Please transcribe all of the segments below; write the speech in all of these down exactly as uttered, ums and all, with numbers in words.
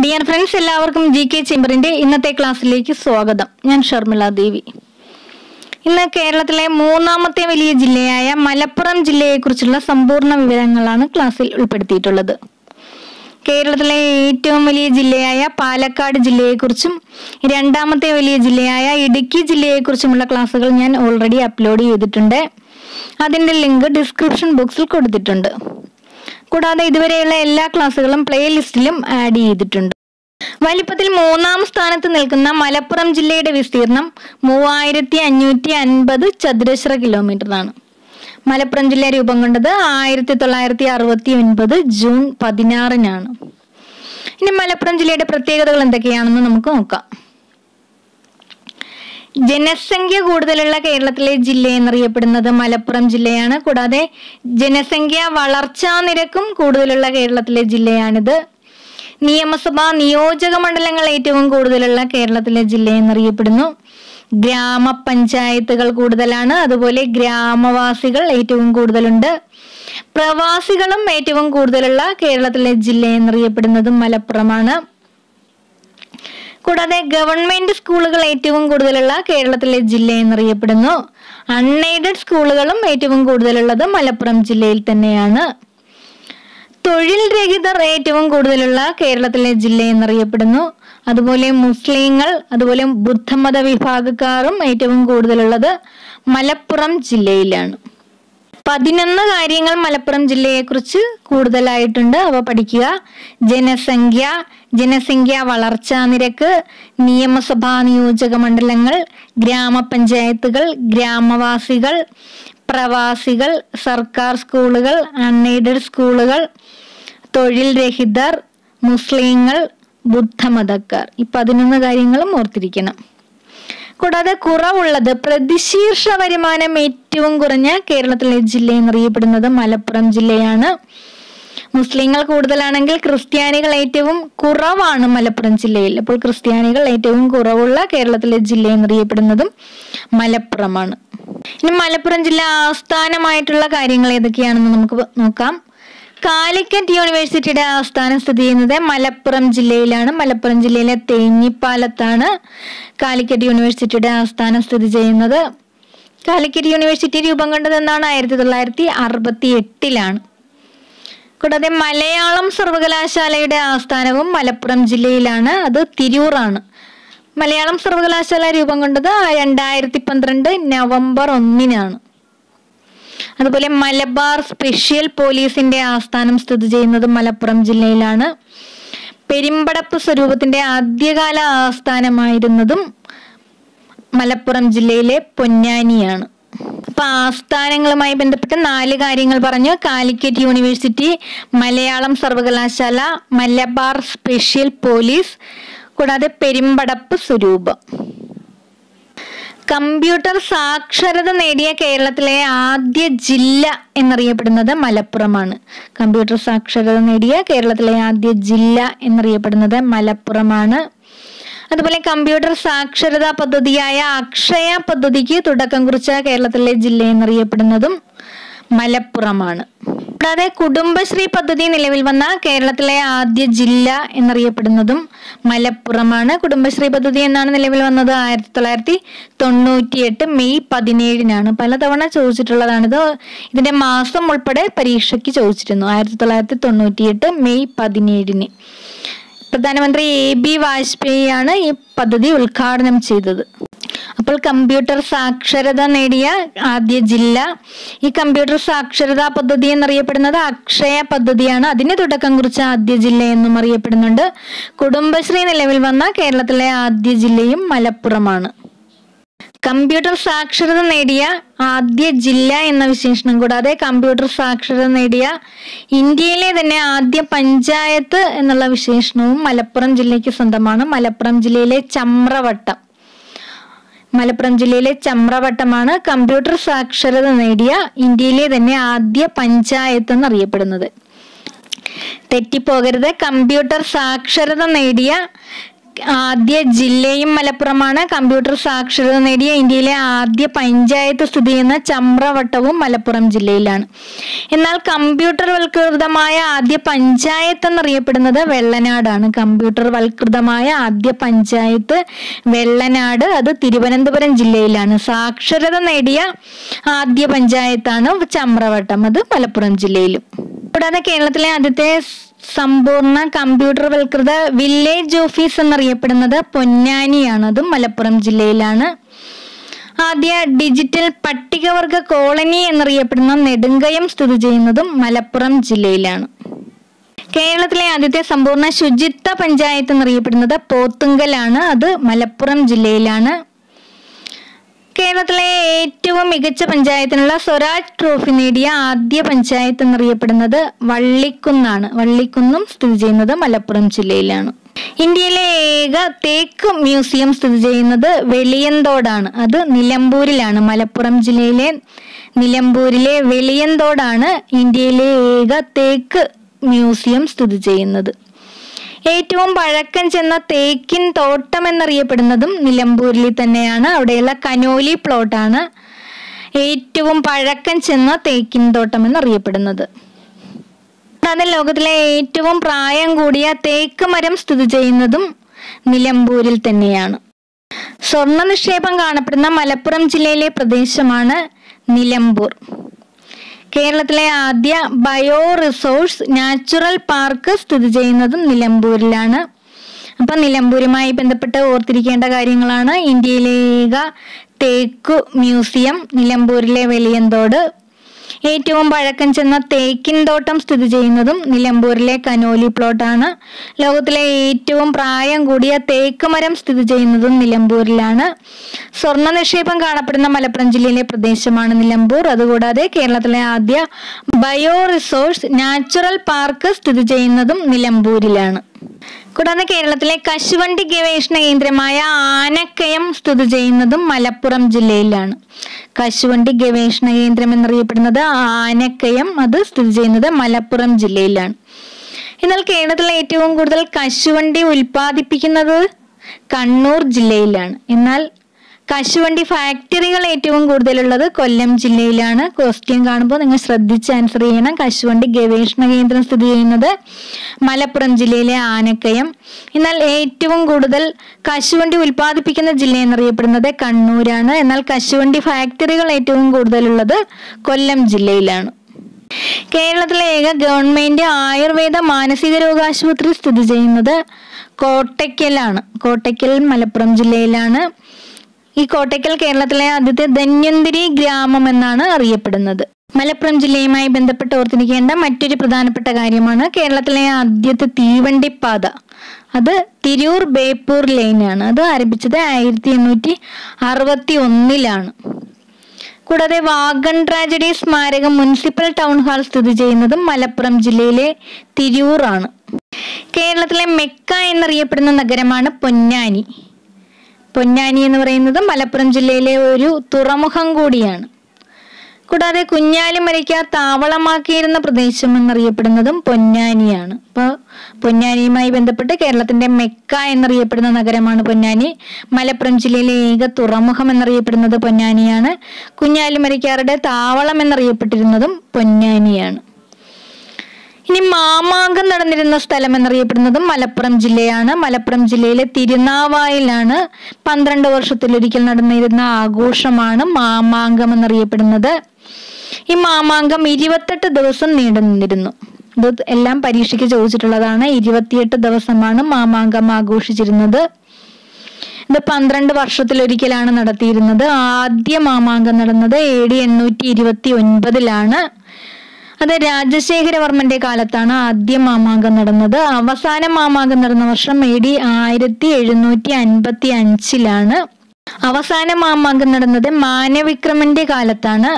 Dear friends, എല്ലാവർക്കും G K ചേംബറിന്റെ ഇന്നത്തെ ക്ലാസ്സിലേക്ക് സ്വാഗതം. ഞാൻ ഷർമിള ദേവി. ഇന്ന് കേരളത്തിലെ മൂന്നാമത്തെ വലിയ ജില്ലയായ മലപ്പുറം ജില്ലയെക്കുറിച്ചുള്ള സമ്പൂർണ്ണ വിവരങ്ങളാണ് ക്ലാസ്സിൽ ഉൾപ്പെടുത്തിയിട്ടുള്ളത്. കേരളത്തിലെ ഏറ്റവും വലിയ ജില്ലയായ പാലക്കാട് ജില്ലയെക്കുറിച്ചും രണ്ടാമത്തെ വലിയ ജില്ലയായ ഇടുക്കി ജില്ലയെക്കുറിച്ചുമുള്ള ക്ലാസ്സുകൾ ഞാൻ ഓൾറെഡി അപ്ലോഡ് ചെയ്തിട്ടുണ്ട്. അതിന്റെ ലിങ്ക് ഡിസ്ക്രിപ്ഷൻ ബോക്സിൽ കൊടുത്തിട്ടുണ്ട്. കൂടാതെ ഇതുവരെയുള്ള എല്ലാ ക്ലാസ്സുകളും പ്ലേലിസ്റ്റിലും ആഡ് ചെയ്തിട്ടുണ്ട്. വലിപ്പത്തിൽ മൂന്നാം സ്ഥാനത്ത് നിൽക്കുന്ന മലപ്പുറം ജില്ലയുടെ വിസ്തീർണം മൂവായിരത്തി അഞ്ഞൂറ്റി അൻപത് ചതുരശ്ര കിലോമീറ്ററാണ്. മലപ്പുറം ജില്ല രൂപം കൊണ്ടത് ആയിരത്തി തൊള്ളായിരത്തി അറുപത്തി ഒൻപത് ജൂൺ പതിനാറിനാണ്. ഇനി മലപ്പുറം ജില്ലയുടെ പ്രത്യേകതകൾ എന്തൊക്കെയാണെന്ന് നമുക്ക് നോക്കാം. ജനസംഖ്യ കൂടുതലുള്ള കേരളത്തിലെ ജില്ല എന്നറിയപ്പെടുന്നത് മലപ്പുറം ജില്ലയാണ്. കൂടാതെ ജനസംഖ്യ വളർച്ചാ നിരക്കും കൂടുതലുള്ള കേരളത്തിലെ ജില്ലയാണിത്. നിയമസഭാ നിയോജക മണ്ഡലങ്ങൾ ഏറ്റവും കൂടുതലുള്ള കേരളത്തിലെ ജില്ല എന്നറിയപ്പെടുന്നു. ഗ്രാമപഞ്ചായത്തുകൾ കൂടുതലാണ്. അതുപോലെ ഗ്രാമവാസികൾ ഏറ്റവും കൂടുതലുണ്ട്. പ്രവാസികളും ഏറ്റവും കൂടുതലുള്ള കേരളത്തിലെ ജില്ല എന്നറിയപ്പെടുന്നതും മലപ്പുറമാണ്. കൂടാതെ ഗവൺമെന്റ് സ്കൂളുകൾ ഏറ്റവും കൂടുതലുള്ള കേരളത്തിലെ ജില്ല എന്നറിയപ്പെടുന്നു. അൺഎയ്ഡഡ് സ്കൂളുകളും ഏറ്റവും കൂടുതലുള്ളത് മലപ്പുറം ജില്ലയിൽ തന്നെയാണ്. തൊഴിൽ രഹിതർ ഏറ്റവും കൂടുതലുള്ള കേരളത്തിലെ ജില്ല എന്നറിയപ്പെടുന്നു. അതുപോലെ മുസ്ലിങ്ങൾ, അതുപോലെ ബുദ്ധമത വിഭാഗക്കാരും ഏറ്റവും കൂടുതലുള്ളത് മലപ്പുറം ജില്ലയിലാണ്. പതിനൊന്ന് കാര്യങ്ങൾ മലപ്പുറം ജില്ലയെക്കുറിച്ച് കൂടുതലായിട്ടുണ്ട്. അവ പഠിക്കുക. ജനസംഖ്യ, ജനസംഖ്യ വളർച്ചാ നിരക്ക്, നിയമസഭാ നിയോജക മണ്ഡലങ്ങൾ, ഗ്രാമപഞ്ചായത്തുകൾ, ഗ്രാമവാസികൾ, പ്രവാസികൾ, സർക്കാർ സ്കൂളുകൾ, അൺഎയ്ഡഡ് സ്കൂളുകൾ, തൊഴിൽ രഹിതർ, മുസ്ലിങ്ങൾ, ബുദ്ധമതക്കാർ. ഈ പതിനൊന്ന് കാര്യങ്ങളും ഓർത്തിരിക്കണം. കൂടാതെ കുറവുള്ളത്, പ്രതിശീർഷ വരുമാനം ഏറ്റവും കുറഞ്ഞ കേരളത്തിലെ ജില്ല എന്നറിയപ്പെടുന്നത് മലപ്പുറം ജില്ലയാണ്. മുസ്ലിങ്ങൾ കൂടുതലാണെങ്കിൽ ക്രിസ്ത്യാനികൾ ഏറ്റവും കുറവാണ് മലപ്പുറം ജില്ലയിൽ. അപ്പോൾ ക്രിസ്ത്യാനികൾ ഏറ്റവും കുറവുള്ള കേരളത്തിലെ ജില്ല എന്നറിയപ്പെടുന്നതും മലപ്പുറമാണ്. ഇനി മലപ്പുറം ജില്ല ആസ്ഥാനമായിട്ടുള്ള കാര്യങ്ങൾ ഏതൊക്കെയാണെന്ന് നമുക്ക് നോക്കാം. കാലിക്കറ്റ് യൂണിവേഴ്സിറ്റിയുടെ ആസ്ഥാനം സ്ഥിതി ചെയ്യുന്നത് മലപ്പുറം ജില്ലയിലാണ്. മലപ്പുറം ജില്ലയിലെ തേഞ്ഞിപ്പാലത്താണ് കാലിക്കറ്റ് യൂണിവേഴ്സിറ്റിയുടെ ആസ്ഥാനം സ്ഥിതി ചെയ്യുന്നത്. കാലിക്കറ്റ് യൂണിവേഴ്സിറ്റി രൂപം കൊണ്ടതെന്നാണ് ആയിരത്തി തൊള്ളായിരത്തി അറുപത്തി എട്ടിലാണ്. കൂടാതെ മലയാളം സർവകലാശാലയുടെ ആസ്ഥാനവും മലപ്പുറം ജില്ലയിലാണ്. അത് തിരൂറാണ്. മലയാളം സർവകലാശാല രൂപം കൊണ്ടത് രണ്ടായിരത്തി പന്ത്രണ്ട് നവംബർ ഒന്നിനാണ്. അതുപോലെ മലബാർ സ്പെഷ്യൽ പോലീസിന്റെ ആസ്ഥാനം സ്ഥിതി ചെയ്യുന്നത് മലപ്പുറം ജില്ലയിലാണ്. പെരുമ്പടപ്പ് സ്വരൂപത്തിന്റെ ആദ്യകാല ആസ്ഥാനമായിരുന്നതും മലപ്പുറം ജില്ലയിലെ പൊന്നാനിയാണ്. അപ്പൊ ആസ്ഥാനങ്ങളുമായി ബന്ധപ്പെട്ട് നാല് കാര്യങ്ങൾ പറഞ്ഞു. കാലിക്കറ്റ് യൂണിവേഴ്സിറ്റി, മലയാളം സർവകലാശാല, മലബാർ സ്പെഷ്യൽ പോലീസ്, കൂടാതെ പെരുമ്പടപ്പ് സ്വരൂപം. കമ്പ്യൂട്ടർ സാക്ഷരത നേടിയ കേരളത്തിലെ ആദ്യ ജില്ല എന്നറിയപ്പെടുന്നത് മലപ്പുറമാണ്. കമ്പ്യൂട്ടർ സാക്ഷരത നേടിയ കേരളത്തിലെ ആദ്യ ജില്ല എന്നറിയപ്പെടുന്നത് മലപ്പുറമാണ്. അതുപോലെ കമ്പ്യൂട്ടർ സാക്ഷരതാ പദ്ധതിയായ അക്ഷയ പദ്ധതിക്ക് തുടക്കം കുറിച്ച കേരളത്തിലെ ജില്ല എന്നറിയപ്പെടുന്നതും മലപ്പുറമാണ്. കൂടാതെ കുടുംബശ്രീ പദ്ധതി നിലവിൽ വന്ന കേരളത്തിലെ ആദ്യ ജില്ല എന്നറിയപ്പെടുന്നതും മലപ്പുറമാണ്. കുടുംബശ്രീ പദ്ധതി എന്നാണ് നിലവിൽ വന്നത് ആയിരത്തി തൊള്ളായിരത്തി തൊണ്ണൂറ്റി എട്ട് മെയ് പതിനേഴിനാണ്. പലതവണ ചോദിച്ചിട്ടുള്ളതാണിത്. ഇതിന്റെ മാസം ഉൾപ്പെടെ പരീക്ഷയ്ക്ക് ചോദിച്ചിരുന്നു. ആയിരത്തി തൊള്ളായിരത്തി തൊണ്ണൂറ്റി എട്ട് മെയ് പതിനേഴിന് പ്രധാനമന്ത്രി എ ബി വാജ്പേയിയാണ് ഈ പദ്ധതി ഉദ്ഘാടനം ചെയ്തത്. അപ്പോൾ കമ്പ്യൂട്ടർ സാക്ഷരത നേടിയ ആദ്യ ജില്ല. ഈ കമ്പ്യൂട്ടർ സാക്ഷരതാ പദ്ധതി എന്നറിയപ്പെടുന്നത് അക്ഷയ പദ്ധതിയാണ്. അതിന് തുടക്കം കുറിച്ച ആദ്യ ജില്ല എന്നും അറിയപ്പെടുന്നുണ്ട്. കുടുംബശ്രീ നിലവിൽ വന്ന കേരളത്തിലെ ആദ്യ ജില്ലയും മലപ്പുറമാണ്. കമ്പ്യൂട്ടർ സാക്ഷരത നേടിയ ആദ്യ ജില്ല എന്ന വിശേഷണം കൂടാതെ കമ്പ്യൂട്ടർ സാക്ഷരത നേടിയ ഇന്ത്യയിലെ തന്നെ ആദ്യ പഞ്ചായത്ത് എന്നുള്ള വിശേഷണവും മലപ്പുറം ജില്ലയ്ക്ക് സ്വന്തമാണ്. മലപ്പുറം ജില്ലയിലെ ചമ്രവട്ടം മലപ്പുറം ജില്ലയിലെ ചമ്രവട്ടമാണ് കമ്പ്യൂട്ടർ സാക്ഷരത നേടിയ ഇന്ത്യയിലെ തന്നെ ആദ്യ പഞ്ചായത്ത് എന്നറിയപ്പെടുന്നത്. തെറ്റിപ്പോകരുത്. കമ്പ്യൂട്ടർ സാക്ഷരത നേടിയ ആദ്യ ജില്ലയും മലപ്പുറമാണ്. കമ്പ്യൂട്ടർ സാക്ഷരത നേടിയ ഇന്ത്യയിലെ ആദ്യ പഞ്ചായത്ത് സ്ഥിതി ചെയ്യുന്ന ചമ്രവട്ടവും മലപ്പുറം ജില്ലയിലാണ്. എന്നാൽ കമ്പ്യൂട്ടർ വൽകൃതമായ ആദ്യ പഞ്ചായത്ത് എന്നറിയപ്പെടുന്നത് വെള്ളനാടാണ്. കമ്പ്യൂട്ടർ വൽകൃതമായ ആദ്യ പഞ്ചായത്ത് വെള്ളനാട്, അത് തിരുവനന്തപുരം ജില്ലയിലാണ്. സാക്ഷരത നേടിയ ആദ്യ പഞ്ചായത്താണ് ചമ്രവട്ടം, അത് മലപ്പുറം ജില്ലയിലും. കൂടാതെ കേരളത്തിലെ ആദ്യത്തെ സമ്പൂർണ്ണ കമ്പ്യൂട്ടർ വൽകൃത വില്ലേജ് ഓഫീസ് എന്നറിയപ്പെടുന്നത് പൊന്നാനിയാണ്, അതും മലപ്പുറം ജില്ലയിലാണ്. ആദ്യ ഡിജിറ്റൽ പട്ടികവർഗ കോളനി എന്നറിയപ്പെടുന്ന നെടുങ്കയം സ്ഥിതി ചെയ്യുന്നതും മലപ്പുറം ജില്ലയിലാണ്. കേരളത്തിലെ ആദ്യത്തെ സമ്പൂർണ്ണ ശുചിത്വ പഞ്ചായത്ത് എന്നറിയപ്പെടുന്നത് പോത്തുങ്കലാണ്, അത് മലപ്പുറം ജില്ലയിലാണ്. കേരളത്തിലെ ഏറ്റവും മികച്ച പഞ്ചായത്തിനുള്ള സ്വരാജ് ട്രോഫി നേടിയ ആദ്യ പഞ്ചായത്ത് എന്നറിയപ്പെടുന്നത് വള്ളിക്കുന്നാണ്. വള്ളിക്കുന്നും സ്ഥിതി ചെയ്യുന്നത് മലപ്പുറം ജില്ലയിലാണ്. ഇന്ത്യയിലെ ഏക തേക്ക് മ്യൂസിയം സ്ഥിതി ചെയ്യുന്നത് വെളിയന്തോടാണ്, അത് നിലമ്പൂരിലാണ്. മലപ്പുറം ജില്ലയിലെ നിലമ്പൂരിലെ വെളിയന്തോടാണ് ഇന്ത്യയിലെ ഏക തേക്ക് മ്യൂസിയം സ്ഥിതി ചെയ്യുന്നത്. ഏറ്റവും പഴക്കം ചെന്ന തേക്കിൻ തോട്ടം എന്നറിയപ്പെടുന്നതും നിലമ്പൂരിൽ തന്നെയാണ്. അവിടെയുള്ള കനോലി പ്ലോട്ടാണ് ഏറ്റവും പഴക്കം ചെന്ന തേക്കിൻ തോട്ടം എന്നറിയപ്പെടുന്നത്. കൂടാതെ ലോകത്തിലെ ഏറ്റവും പ്രായം കൂടിയ തേക്ക് മരം സ്ഥിതി ചെയ്യുന്നതും നിലമ്പൂരിൽ തന്നെയാണ്. സ്വർണ്ണ നിക്ഷേപം കാണപ്പെടുന്ന മലപ്പുറം ജില്ലയിലെ പ്രദേശമാണ് നിലമ്പൂർ. കേരളത്തിലെ ആദ്യ ബയോ റിസോഴ്സ് നാച്ചുറൽ പാർക്ക് സ്ഥിതി ചെയ്യുന്നതും നിലമ്പൂരിലാണ്. അപ്പം നിലമ്പൂരുമായി ബന്ധപ്പെട്ട് ഓർത്തിരിക്കേണ്ട കാര്യങ്ങളാണ്: ഇന്ത്യയിലെ ഏക തേക്കു മ്യൂസിയം, നിലമ്പൂരിലെ വെളിയന്തോട്, ഏറ്റവും പഴക്കം ചെന്ന തേക്കിൻ തോട്ടം സ്ഥിതി ചെയ്യുന്നതും നിലമ്പൂരിലെ കനോലി പ്ലോട്ടാണ്, ലോകത്തിലെ ഏറ്റവും പ്രായം കൂടിയ തേക്ക് മരം സ്ഥിതി ചെയ്യുന്നതും നിലമ്പൂരിലാണ്, സ്വർണ്ണ നിക്ഷേപം കാണപ്പെടുന്ന മലപ്പുറം ജില്ലയിലെ പ്രദേശമാണ് നിലമ്പൂർ. അതുകൂടാതെ കേരളത്തിലെ ആദ്യ ബയോ റിസോഴ്സ് നാച്ചുറൽ പാർക്ക് സ്ഥിതി ചെയ്യുന്നതും നിലമ്പൂരിലാണ്. കൂടാതെ കേരളത്തിലെ കശുവണ്ടി ഗവേഷണ കേന്ദ്രമായ ആനക്കയം സ്ഥിതി ചെയ്യുന്നതും മലപ്പുറം ജില്ലയിലാണ്. കശുവണ്ടി ഗവേഷണ കേന്ദ്രം എന്നറിയപ്പെടുന്നത് ആനക്കയം, അത് സ്ഥിതി ചെയ്യുന്നത് മലപ്പുറം ജില്ലയിലാണ്. എന്നാൽ കേരളത്തിലെ ഏറ്റവും കൂടുതൽ കശുവണ്ടി ഉൽപ്പാദിപ്പിക്കുന്നത് കണ്ണൂർ ജില്ലയിലാണ്. എന്നാൽ കശുവണ്ടി ഫാക്ടറികൾ ഏറ്റവും കൂടുതലുള്ളത് കൊല്ലം ജില്ലയിലാണ്. ക്വസ്റ്റ്യൻ കാണുമ്പോൾ നിങ്ങൾ ശ്രദ്ധിച്ച് ആൻസർ ചെയ്യണം. കശുവണ്ടി ഗവേഷണ കേന്ദ്രം സ്ഥിതി ചെയ്യുന്നത് മലപ്പുറം ജില്ലയിലെ ആനക്കയം. എന്നാൽ ഏറ്റവും കൂടുതൽ കശുവണ്ടി ഉൽപ്പാദിപ്പിക്കുന്ന ജില്ല എന്നറിയപ്പെടുന്നത് കണ്ണൂരാണ്. എന്നാൽ കശുവണ്ടി ഫാക്ടറികൾ ഏറ്റവും കൂടുതലുള്ളത് കൊല്ലം ജില്ലയിലാണ്. കേരളത്തിലെ ഏക ഗവൺമെന്റ് ആയുർവേദ മാനസിക രോഗാശുപത്രി സ്ഥിതി ചെയ്യുന്നത് കോട്ടയ്ക്കലാണ്. കോട്ടയ്ക്കൽ മലപ്പുറം ജില്ലയിലാണ്. ഈ കോട്ടയ്ക്കൽ കേരളത്തിലെ ആദ്യത്തെ ധന്വന്തരി ഗ്രാമം എന്നാണ് അറിയപ്പെടുന്നത്. മലപ്പുറം ജില്ലയുമായി ബന്ധപ്പെട്ട് ഓർത്തിരിക്കേണ്ട മറ്റൊരു പ്രധാനപ്പെട്ട കാര്യമാണ് കേരളത്തിലെ ആദ്യത്തെ തീവണ്ടിപ്പാത. അത് തിരൂർ ബേപ്പൂർ ലൈനാണ്. അത് ആരംഭിച്ചത് ആയിരത്തി എണ്ണൂറ്റി അറുപത്തി ഒന്നിലാണ്. കൂടാതെ വാഗൺ ട്രാജഡി സ്മാരകം മുനിസിപ്പൽ ടൗൺ ഹാൾ സ്ഥിതി ചെയ്യുന്നതും മലപ്പുറം ജില്ലയിലെ തിരൂറാണ്. കേരളത്തിലെ മെക്ക എന്നറിയപ്പെടുന്ന നഗരമാണ് പൊന്നാനി. പൊന്നാനി എന്ന് പറയുന്നത് മലപ്പുറം ജില്ലയിലെ ഒരു തുറമുഖം കൂടിയാണ്. കൂടാതെ കുഞ്ഞാലിമരയ്ക്ക താവളമാക്കിയിരുന്ന പ്രദേശം എന്നറിയപ്പെടുന്നതും പൊന്നാനിയാണ്. അപ്പോൾ പൊന്നാനിയുമായി ബന്ധപ്പെട്ട് കേരളത്തിന്റെ മെക്ക എന്നറിയപ്പെടുന്ന നഗരമാണ് പൊന്നാനി. മലപ്പുറം ജില്ലയിലെ ഏക തുറമുഖം എന്നറിയപ്പെടുന്നത് പൊന്നാനിയാണ്. കുഞ്ഞാലിമരയ്ക്കാരുടെ താവളം എന്നറിയപ്പെട്ടിരുന്നതും പൊന്നാനിയാണ്. ഇനി മാമാങ്കം നടന്നിരുന്ന സ്ഥലം എന്നറിയപ്പെടുന്നതും മലപ്പുറം ജില്ലയാണ്. മലപ്പുറം ജില്ലയിലെ തിരുനാവായിലാണ് പന്ത്രണ്ട് വർഷത്തിലൊരിക്കൽ നടന്നിരുന്ന ആഘോഷമാണ് മാമാങ്കം എന്നറിയപ്പെടുന്നത്. ഈ മാമാങ്കം ഇരുപത്തെട്ട് ദിവസം നീണ്ടു നിന്നിരുന്നു. ഇത് എല്ലാം പരീക്ഷയ്ക്ക് ചോദിച്ചിട്ടുള്ളതാണ്. ഇരുപത്തിയെട്ട് ദിവസമാണ് മാമാങ്കം ആഘോഷിച്ചിരുന്നത്. ഇത് പന്ത്രണ്ട് വർഷത്തിലൊരിക്കലാണ് നടത്തിയിരുന്നത്. ആദ്യ മാമാങ്കം നടന്നത് എ ഡി എണ്ണൂറ്റി ഇരുപത്തി ഒൻപതിലാണ്. അത് രാജശേഖരവർമ്മന്റെ കാലത്താണ് ആദ്യ മാമാങ്കം നടന്നത്. അവസാന മാമാങ്കം നടന്ന വർഷം എ ഡി ആയിരത്തി എഴുന്നൂറ്റി അൻപത്തി അഞ്ചിലാണ്. അവസാന മാമാങ്കം നടന്നത് മാനവിക്രമന്റെ കാലത്താണ്.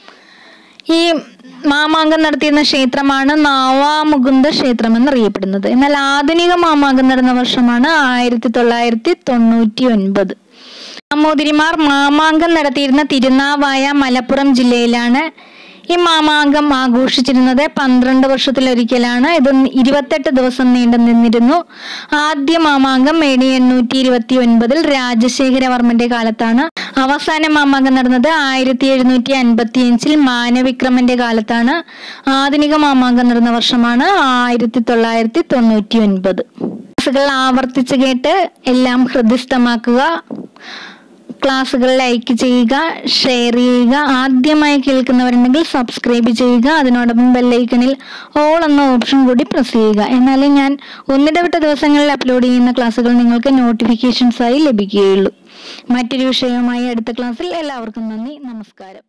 ഈ മാമാങ്കം നടത്തിയിരുന്ന ക്ഷേത്രമാണ് നാവാമുകുന്ദ ക്ഷേത്രം എന്നറിയപ്പെടുന്നത്. എന്നാൽ ആധുനിക മാമാങ്കം നടന്ന വർഷമാണ് ആയിരത്തി തൊള്ളായിരത്തി തൊണ്ണൂറ്റി ഒൻപത്. നമ്പൂതിരിമാർ മാമാങ്കം നടത്തിയിരുന്ന തിരുനാവായ മലപ്പുറം ജില്ലയിലാണ്. ഈ മാമാങ്കം ആഘോഷിച്ചിരുന്നത് പന്ത്രണ്ട് വർഷത്തിലൊരിക്കലാണ്. ഇത് ഇരുപത്തെട്ട് ദിവസം നീണ്ടു നിന്നിരുന്നു. ആദ്യ മാമാങ്കം എ ഡി എണ്ണൂറ്റി ഇരുപത്തി ഒൻപതിൽ രാജശേഖരവർമ്മന്റെ കാലത്താണ്. അവസാന മാമാങ്കം നടന്നത് ആയിരത്തി എഴുന്നൂറ്റി അൻപത്തി അഞ്ചിൽ മാനവിക്രമന്റെ കാലത്താണ്. ആധുനിക മാമാങ്കം നടന്ന വർഷമാണ് ആയിരത്തി തൊള്ളായിരത്തി തൊണ്ണൂറ്റി ഒൻപത്. ക്ലാസുകൾ ആവർത്തിച്ച് കേട്ട് എല്ലാം ഹൃദിസ്ഥമാക്കുക. ക്ലാസ്സുകൾ ലൈക്ക് ചെയ്യുക, ഷെയർ ചെയ്യുക. ആദ്യമായി കേൾക്കുന്നവരുണ്ടെങ്കിൽ സബ്സ്ക്രൈബ് ചെയ്യുക. അതിനോടൊപ്പം ബെല്ലൈക്കണിൽ ഓൾ എന്ന ഓപ്ഷൻ കൂടി പ്രസ് ചെയ്യുക. എന്നാലേ ഞാൻ ഒന്നിടവിട്ട ദിവസങ്ങളിൽ അപ്ലോഡ് ചെയ്യുന്ന ക്ലാസ്സുകൾ നിങ്ങൾക്ക് നോട്ടിഫിക്കേഷൻസായി ലഭിക്കുകയുള്ളൂ. മറ്റൊരു വിഷയവുമായി അടുത്ത ക്ലാസ്സിൽ എല്ലാവർക്കും നന്ദി, നമസ്കാരം.